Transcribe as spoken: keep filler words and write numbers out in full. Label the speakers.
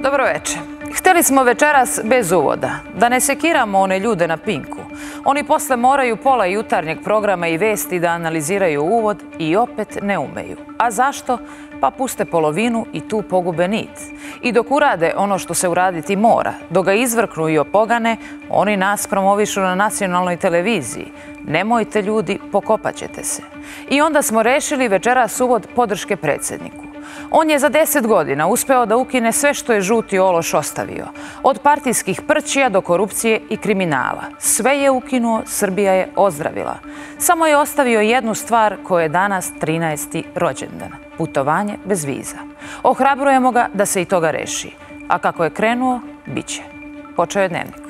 Speaker 1: Dobro večer. Hteli smo večeras bez uvoda, da ne sekiramo one ljude na Pinku. Oni posle moraju pola jutarnjeg programa i vesti da analiziraju uvod i opet ne umeju. A zašto? Pa puste polovinu i tu pogube nit. I dok urade ono što se uraditi mora, dok ga izvrknu i opogane, oni nas promovišu na nacionalnoj televiziji. Nemojte ljudi, pokopat ćete se. I onda smo rešili večeras uvod podrške predsjedniku. On je za deset godina uspeo da ukine sve što je žuti ološ ostavio. Od partijskih prćija do korupcije i kriminala. Sve je ukinuo, Srbija je ozdravila. Samo je ostavio jednu stvar koja je danas trinaesti rođendan. Putovanje bez viza. Ohrabrujemo ga da se i toga reši. A kako je krenuo, bit će. Počeo je Dnevnik.